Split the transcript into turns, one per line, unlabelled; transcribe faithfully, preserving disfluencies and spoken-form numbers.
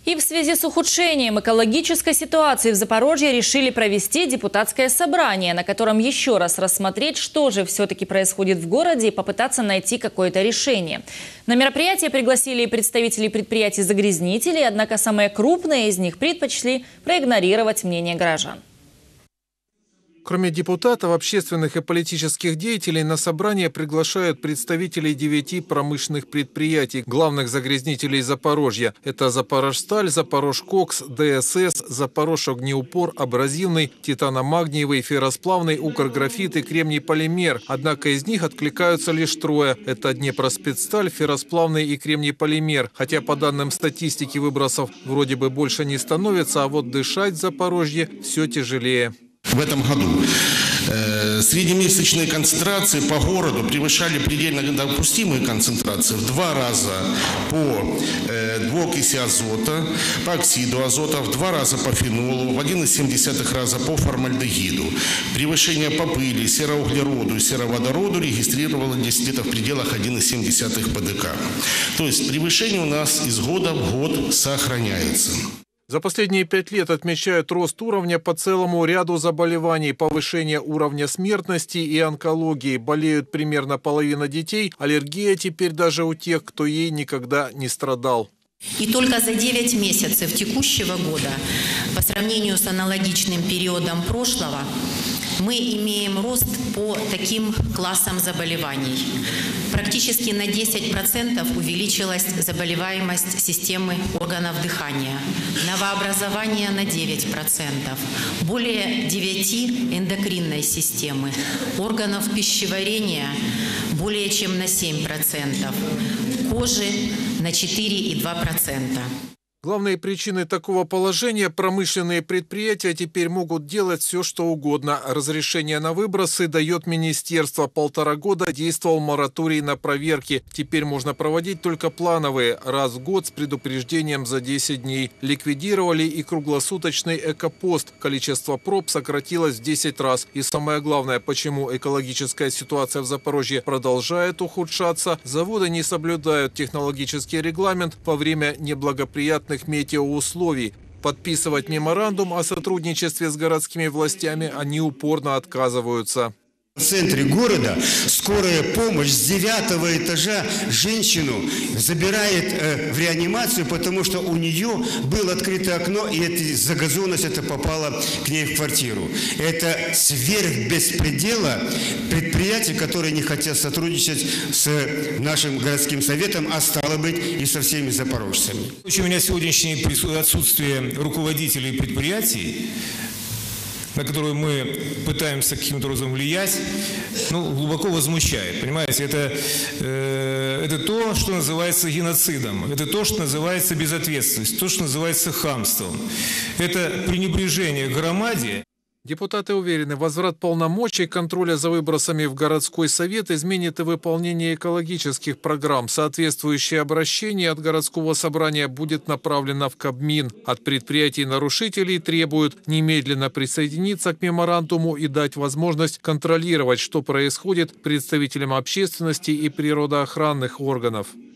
И в связи с ухудшением экологической ситуации в Запорожье решили провести депутатское собрание, на котором еще раз рассмотреть, что же все-таки происходит в городе, и попытаться найти какое-то решение. На мероприятие пригласили представителей предприятий-загрязнителей, однако самые крупные из них предпочли проигнорировать мнение горожан.
Кроме депутатов, общественных и политических деятелей, на собрание приглашают представителей девяти промышленных предприятий, главных загрязнителей Запорожья. Это Запорожсталь, Запорожкокс, ДСС, Запорожогнеупор, Абразивный, Титано-магниевый, Ферросплавный, Укрграфит и Кремний-полимер. Однако из них откликаются лишь трое. Это Днепроспецсталь, Ферросплавный и Кремний-полимер. Хотя по данным статистики выбросов вроде бы больше не становится, а вот дышать в Запорожье все тяжелее.
В этом году э, среднемесячные концентрации по городу превышали предельно допустимые концентрации в два раза по э, двуокиси азота, по оксиду азота, в два раза по фенолу, в один и семь десятых раза по формальдегиду. Превышение по пыли, сероуглероду и сероводороду регистрировалось где-то в пределах один и семь десятых ПДК. То есть превышение у нас из года в год сохраняется.
За последние пять лет отмечают рост уровня по целому ряду заболеваний, повышение уровня смертности и онкологии. Болеют примерно половина детей. Аллергия теперь даже у тех, кто ей никогда не страдал.
И только за девять месяцев текущего года, по сравнению с аналогичным периодом прошлого, мы имеем рост по таким классам заболеваний. Практически на десять процентов увеличилась заболеваемость системы органов дыхания, новообразование на девять процентов, более девяти эндокринной системы, органов пищеварения более чем на семь процентов, кожи на четыре и две десятых процента.
Главные причины такого положения – промышленные предприятия теперь могут делать все, что угодно. Разрешение на выбросы дает министерство. Полтора года действовал мораторий на проверки. Теперь можно проводить только плановые, раз в год с предупреждением за десять дней. Ликвидировали и круглосуточный экопост. Количество проб сократилось в десять раз. И самое главное, почему экологическая ситуация в Запорожье продолжает ухудшаться. Заводы не соблюдают технологический регламент во время неблагоприятных метеоусловий. Подписывать меморандум о сотрудничестве с городскими властями они упорно отказываются.
В центре города скорая помощь с девятого этажа женщину забирает э, в реанимацию, потому что у нее было открытое окно, и эта загазованность это попала к ней в квартиру. Это сверх беспредела предприятий, которые не хотят сотрудничать с нашим городским советом, а стало быть и со всеми запорожцами.
У меня сегодняшнее отсутствие руководителей предприятий, на которую мы пытаемся каким-то образом влиять, ну, глубоко возмущает. Понимаете, это, э, это то, что называется геноцидом, это то, что называется безответственность, то, что называется хамством. Это пренебрежение к громаде.
Депутаты уверены, возврат полномочий контроля за выбросами в городской совет изменит и выполнение экологических программ. Соответствующее обращение от городского собрания будет направлено в Кабмин. От предприятий-нарушителей требуют немедленно присоединиться к меморандуму и дать возможность контролировать, что происходит представителям общественности и природоохранных органов.